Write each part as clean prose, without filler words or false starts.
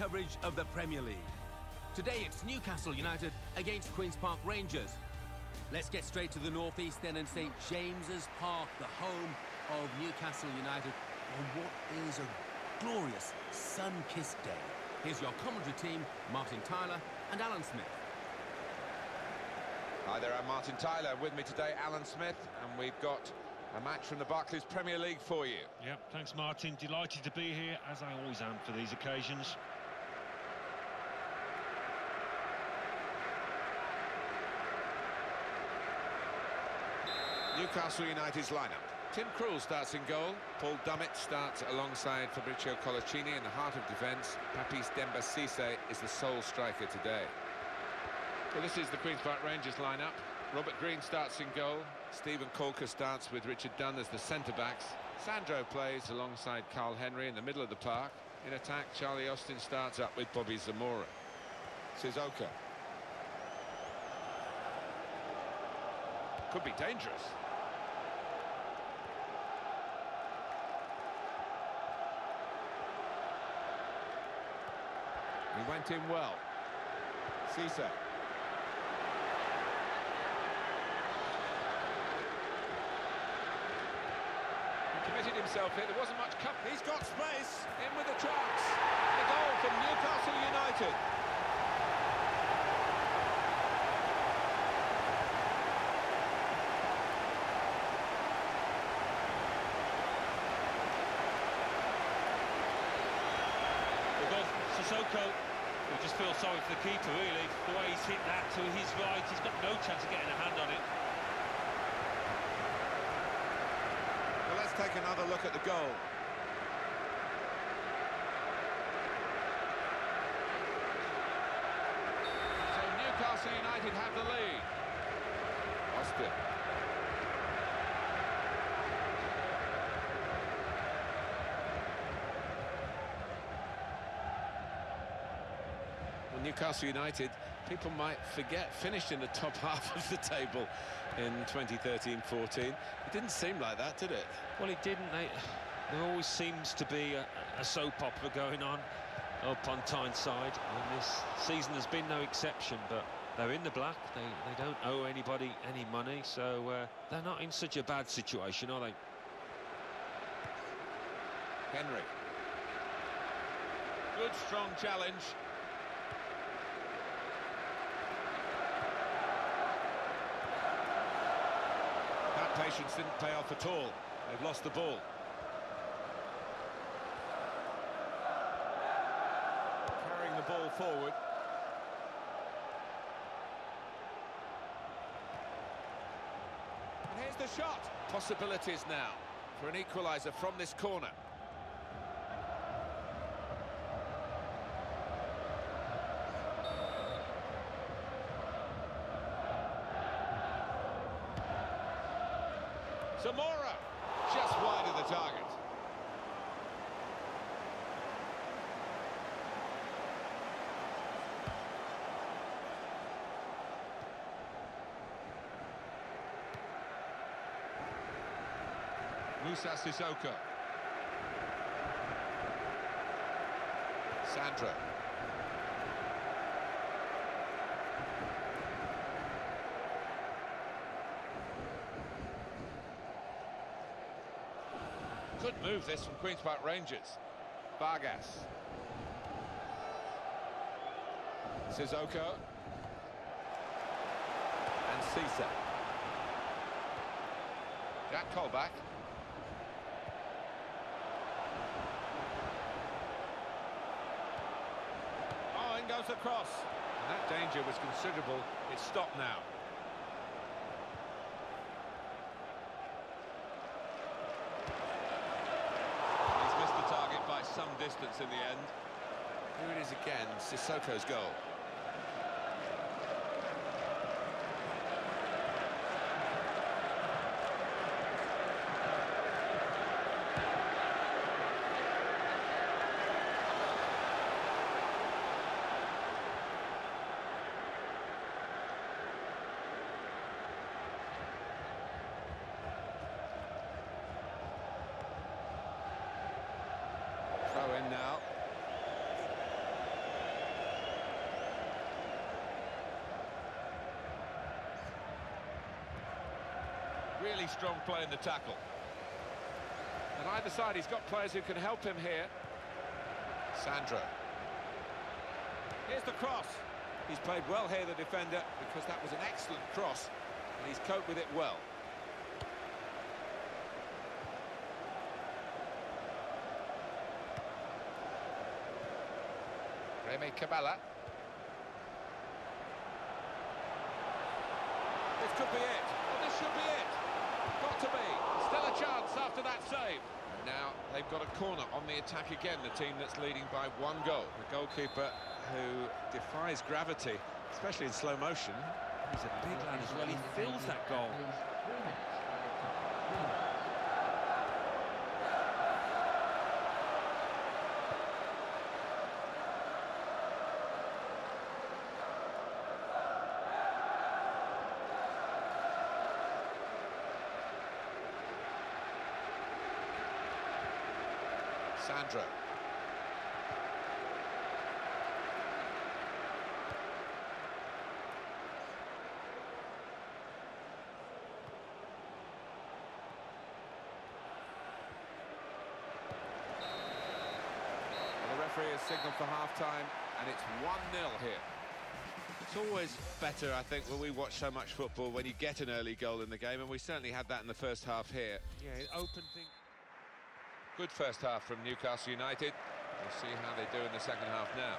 coverage of the Premier League. Today it's Newcastle United against Queen's Park Rangers. Let's get straight to the northeast then in St James's Park, the home of Newcastle United, on what is a glorious sun-kissed day. Here's your commentary team, Martin Tyler and Alan Smith. Hi there, I'm Martin Tyler. With me today, Alan Smith, and we've got a match from the Barclays Premier League for you. Yep, thanks Martin. Delighted to be here, as I always am for these occasions. Newcastle United's lineup. Tim Krul starts in goal. Paul Dummett starts alongside Fabrizio Colaccini in the heart of defence. Papis Demba Cisse is the sole striker today. Well, this is the Queen's Park Rangers lineup. Robert Green starts in goal. Stephen Colker starts with Richard Dunn as the centre-backs. Sandro plays alongside Carl Henry in the middle of the park. In attack, Charlie Austin starts up with Bobby Zamora. Sissoko. Could be dangerous. He went in well. Cisse. He committed himself here. There wasn't much cover. He's got space. In with the chance. A goal from Newcastle United. Sissoko, we just feel sorry for the keeper really, the way he's hit that to his right, he's got no chance of getting a hand on it. Well, let's take another look at the goal. So Newcastle United have the lead. Austin. Newcastle United, people might forget, finished in the top half of the table in 2013-14. It didn't seem like that, did it? Well, it didn't. There always seems to be a soap opera going on up on Tyneside, and this season has been no exception, but they're in the black. They don't owe anybody any money, so they're not in such a bad situation, are they? Henry. Good, strong challenge. Patience didn't pay off at all. They've lost the ball. Carrying the ball forward. And here's the shot. Possibilities now for an equaliser from this corner. Zamora, just wide of the target. Moussa Sissoko. Sandro. Good move this from Queen's Park Rangers. Vargas. Sissoko. And Cisse. Jack Colback. Oh, in goes the cross. And that danger was considerable. It's stopped now. By some distance in the end. Here it is again, Sissoko's goal. Throw in now. really strong play in the tackle. And either side, he's got players who can help him here. Sandro. Here's the cross. He's played well here, the defender, because that was an excellent cross, and he's coped with it well. Remy Caballa. This could be it. Oh, this should be it. Got to be. Still a chance after that save. And now they've got a corner on the attack again, the team that's leading by 1 goal. The goalkeeper who defies gravity, especially in slow motion. He's a big lad as well, he fills that goal. Sandro. The referee has signalled for half-time, and it's 1-0 here. It's always better, I think, when we watch so much football, when you get an early goal in the game, and we certainly had that in the first half here. Yeah, it opened things. Good first half from Newcastle United. We'll see how they do in the second half now.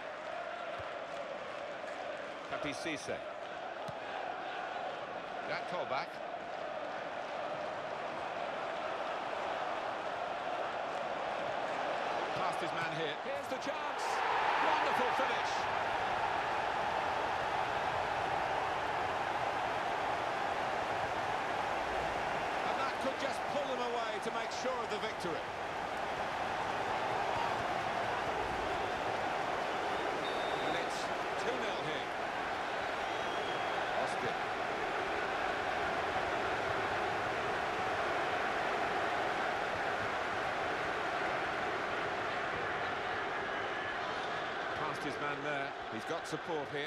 Papi Cisse. That call back. Past his man here. Here's the chance. Wonderful finish. And that could just pull them away to make sure of the victory. And it's 2-0 here. Austin. Past his man there. He's got support here.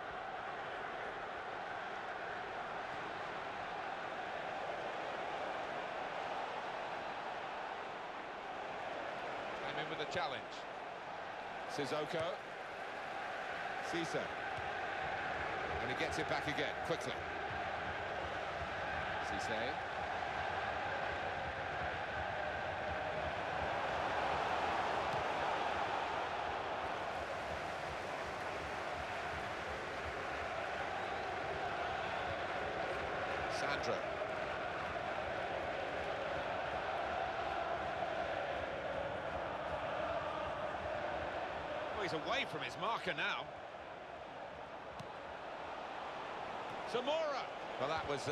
Came in with a challenge. Sissoko. Cisse. And he gets it back again, quickly. Cisse. Sandro. Oh, he's away from his marker now. Zamora. Well, that was...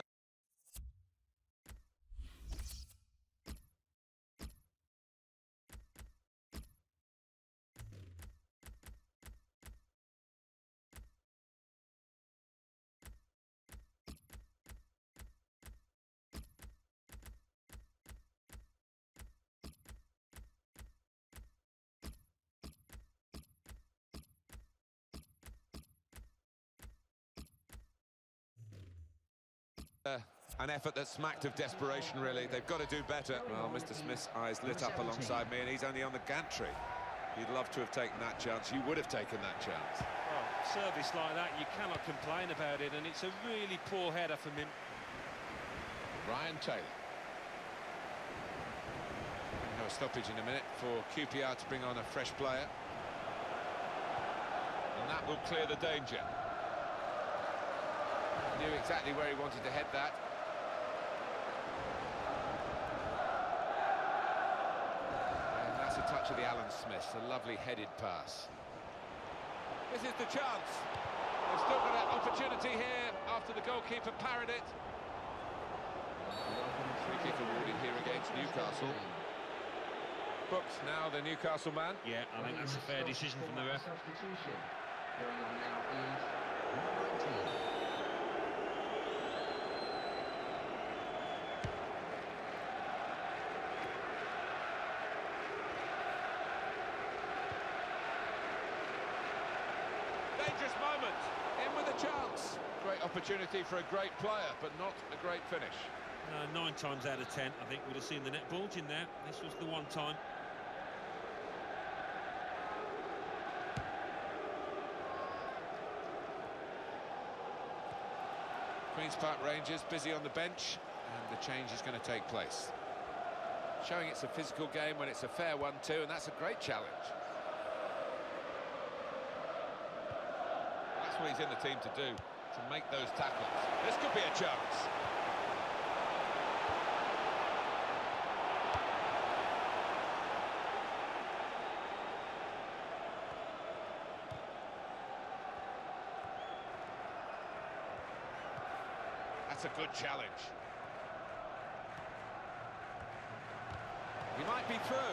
an effort that smacked of desperation, really. They've got to do better. Well, Mr. Smith's eyes lit up alongside me, and he's only on the gantry. You'd love to have taken that chance. You would have taken that chance. Well, service like that, you cannot complain about it, and it's a really poor header from him. Ryan Taylor. No stoppage in a minute for QPR to bring on a fresh player. And that will clear the danger. Knew exactly where he wanted to head that. And that's a touch of the Alan Smiths, a lovely headed pass. This is the chance. They've still got an opportunity here after the goalkeeper parried it. Free kick awarded here against Newcastle. Brooks now the Newcastle man. Yeah, I think that's a fair decision from the ref. Going on now is 19. Dangerous moment, in with a chance. Great opportunity for a great player, but not a great finish. 9 times out of 10, I think we'd have seen the net bulge in there. This was the one time. Queen's Park Rangers busy on the bench, and the change is going to take place. Showing it's a physical game when it's a fair one too, and that's a great challenge. That's what he's in the team to do, to make those tackles. This could be a chance. That's a good challenge. He might be through.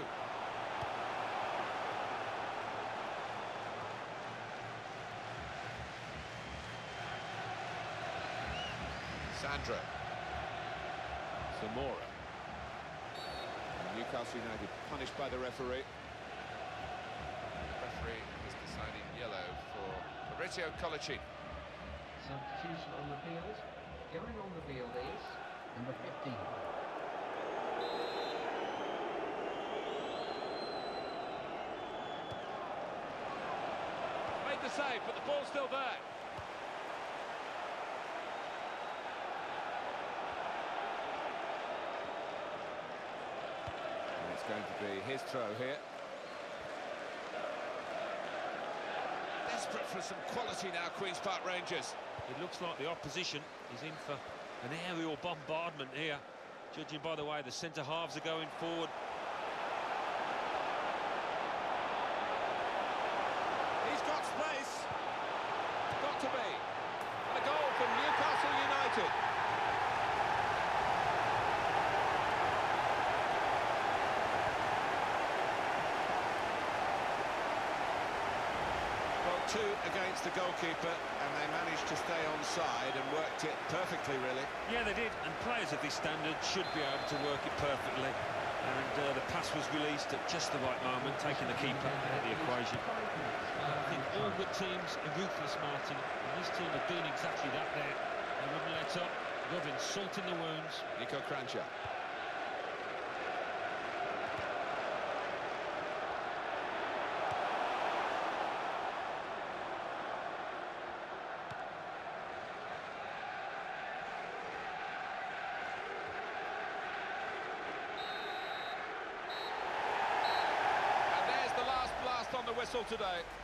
Sandro. Zamora. And Newcastle United punished by the referee. The referee has decided yellow for Fabrizio Colaccini. Substitution on the field. Going on the field is number 15. Made the save, but the ball's still there. And it's going to be his throw here. Desperate for some quality now, Queen's Park Rangers. It looks like the opposition is in for an aerial bombardment here, judging by the way the centre-halves are going forward. He's got space. Got to be. And a goal from Newcastle United. Well, 2 against the goalkeeper, and they managed to stay onside and worked it perfectly, really. Yeah, they did, and players of this standard should be able to work it perfectly. And the pass was released at just the right moment, taking the keeper out of the equation. I think all good teams are ruthless, Martin, and this team have been exactly that there. They wouldn't let up, rubbing salt in the wounds. Niko Kranjčar. On the whistle today.